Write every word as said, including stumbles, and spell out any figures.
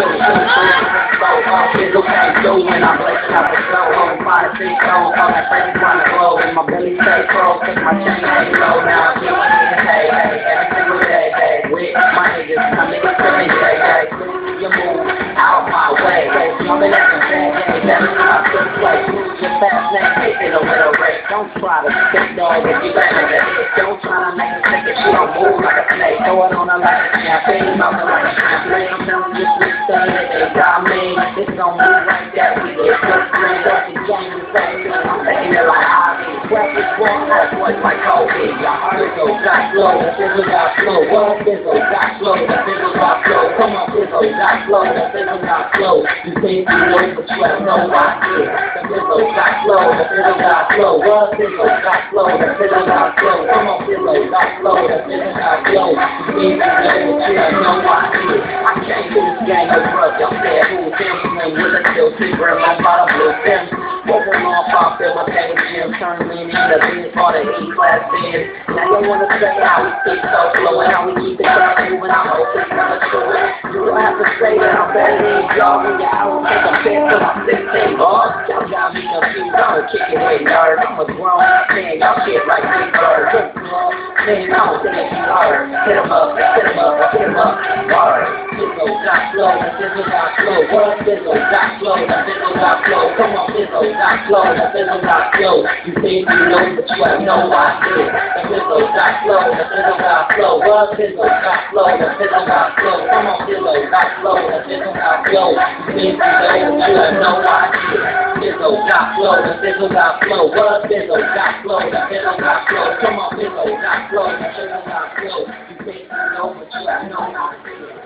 Fizzle came through when I'm blazing out the flow. On five, six, on that crazy one to glow. And my belly stay close, cause my chain ain't low. Now I'm feeling it, hey, hey, every single day, hey. With my niggas, my niggas feeling day, hey. You move out my way, hey. Y'all been acting bad, hey. Let me know how to play. Move your fast lane, hit it over the race. Don't try to stick dog if you back in the head. Don't try to make it stick if you don't move like a snake. Throw it on a like a champagne, melting like a champagne. I'm telling you this thing that they got me. It's gon' move like that. We get so straight up and gang the same. I'm taking it like Ivy. Practice walk, that boy's like Kobe. Your heart go got slow, the fizzle got slow. What fizzle got slow, the fizzle got slow. Come on, fizzle got slow, the fizzle got slow. You think you know, but you have no idea. The fizzle got slow, the fizzle got slow. What fizzle got slow, the fizzle got slow. Come on, fizzle got slow, the fizzle got slow. You think you know, but you have no idea. I can't do this gang of drugs, y'all say who's him? With a still secret, my bottom blue film. Working on pop, fill my tank with gym, turn me into the beat for the E-class band. Now you wanna say how we speak so slow and how we keep the crowd moving. I'm hoping for the truth. You don't have to say that I'm better than y'all when y'all don't take a piss till I'm sixteen, boss. Y'all got me confused, I'm a kick it with nerd. I'm a grown man, y'all shit like big bird. Man, I don't think you heard. Hit 'em up, hit 'em up, hit 'em up, hard. Fizzle got slow, the fizzle got slow. What fizzle got slow, the fizzle got slow. Come on, fizzle got slow, the fizzle got slow. You think you know, but you have no idea. The fizzle got slow, the fizzle got slow. What fizzle got slow, the fizzle got slow. Come on, fizzle got slow, the fizzle got slow. You think you know, but you have no idea. Fizzle got slow, the fizzle got slow. What fizzle got slow, the fizzle got slow. Come on, fizzle got slow, the fizzle got slow. You think you know, but you have no idea.